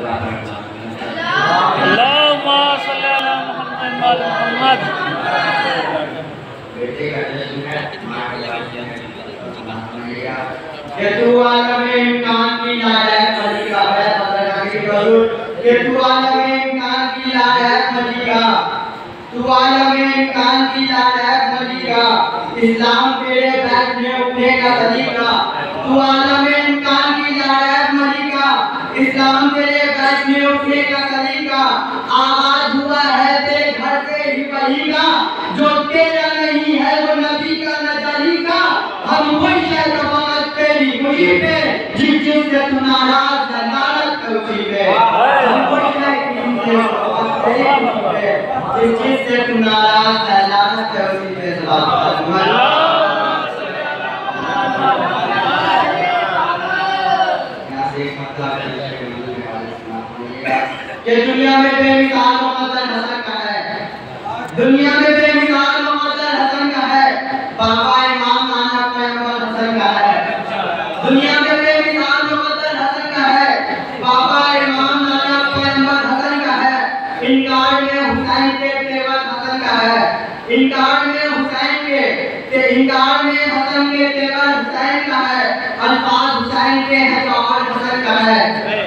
अल्लाहुम्मा सल्ली अला मुहम्मद। बेटे का जश्न है कि तू आलम इम्कान की लायक मलिका है बदरगी करूं कि तू आलम इम्कान की लायक मलिका, तू आलम इम्कान की लायक मलिका, इस्लाम तेरे बैठ में उठने का तरीका, तू आलम इम्कान की लायक मलिका, इस्लाम तेरे बैठ में उठने का तरीका, आगाज हुआ है तेरे घर से ही वही का, जो तेरा नहीं है वो नबी का नजरी का, हम वही है कमाल तेरी वही पे, जिससे तू नाराज है नाराज उसी पे, हम वही है जिससे तू नाराज है नाराज उसी पे। कि दुनिया में बेमिसाल मोहम्मद हसन का है, दुनिया में बेमिसाल मोहम्मद हसन का है, बाबा इमाम नाना पैगंबर हसन का है, दुनिया में बेमिसाल मोहम्मद हसन का है, बाबा इमाम नाना पैगंबर हसन का है, इनकार में हुसैन के तेवर हसन का है, इनकार में हुसैन के इनकार में हसन के तेवर हुसैन का है, अल्फाज हुसैन के हैं जौहर हसन का है,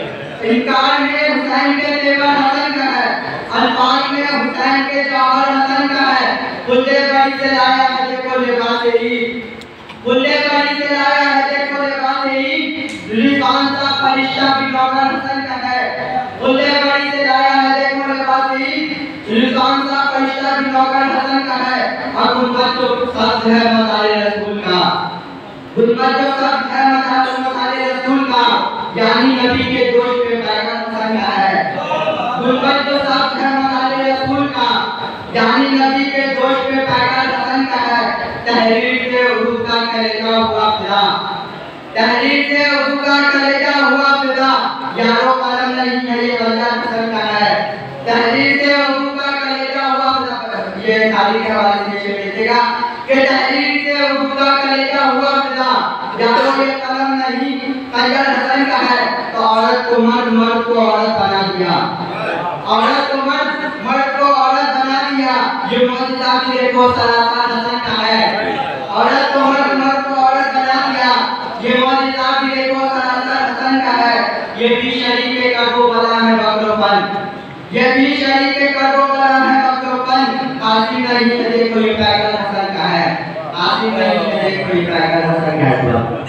इनकार में हुसैन के तेवर हसन का है, अल्फाज में हुसैन के जौहर हसन का है, बुल्ले बड़ी से लाया है देखो लिबास ईद, बुल्ले बड़ी से लाया है देखो लिबास ईद, लिबान सा फरिश्ता भी नौकर हसन का है, बुल्ले बड़ी से लाया है देखो लिबास ईद, लिबान सा फरिश्ता भी नौकर हसन का है, और गुंबद जो शब्द है मसाले रसूल का, गुंबद जो शब्द है मसाले रसूल का, यानी नबी के दोष पे पैगंबर हसन का है, गुंबद जो शब्द है मसाले रसूल का, यानी नबी के दोष पे पैगंबर हसन का है, तहरीर से उर्दू का कलेजा हुआ फिदा, तहरीर से उर्दू का कलेजा हुआ फिदा, यारों कलम नहीं है ये वजह हसन का है, तहरीर से उर्दू का कलेजा हुआ फिदा, ये तारीख के हवाले से लिखेगा कि तहरीर से उर्दू का कलेजा हुआ फिदा, यारों ये कलम नहीं पैगंबर हसन का है, तो औरत को मर्द मर्द को औरत बना दिया, औरत को मर्द मर्द को औरत बना दिया, ये मौजूदा भी देखो सलासा हसन का है, औरत को मर्द मर्द को औरत बना दिया, ये मौजूदा भी देखो सलासा हसन का है, ये भी शरीके का वो बला है बकरोपन, ये भी शरीके का वो बला है बकरोपन, आसिम नहीं है देखो ये पैगंबर हसन का है, आसिम नहीं है देखो ये पैगंबर हसन का है।